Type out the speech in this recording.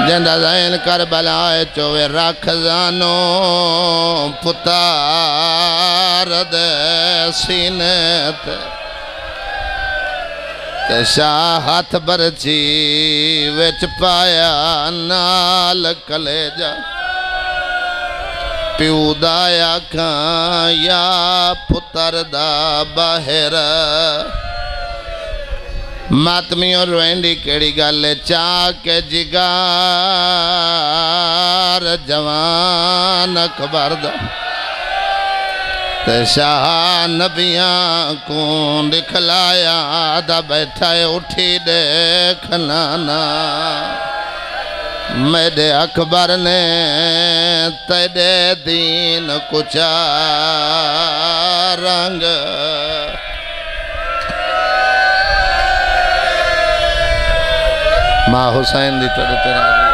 جندہ زین کربلا چوے رکھ زانو پتار دے سینت تے شاہ ہاتھ برچی وچ پایا نال کلیجا پیو دایا کھاں یا پتر دا باہر ماتمیوں روینڈی کیڑی گالے چاکے جگار جوان اکبر دا تے شاہ نبیاں کون دکھلایا دا بیٹھائے اٹھی دیکھنانا میرے اکبر نے تیرے دین کچھا رنگ ماں حسین دی تیرے